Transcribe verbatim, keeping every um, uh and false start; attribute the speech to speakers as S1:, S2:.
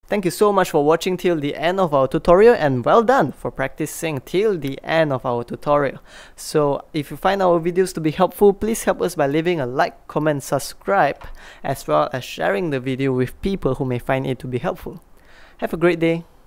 S1: Thank you so much for watching till the end of our tutorial, and well done for practicing till the end of our tutorial. So if you find our videos to be helpful, please help us by leaving a like, comment, subscribe, as well as sharing the video with people who may find it to be helpful. Have a great day.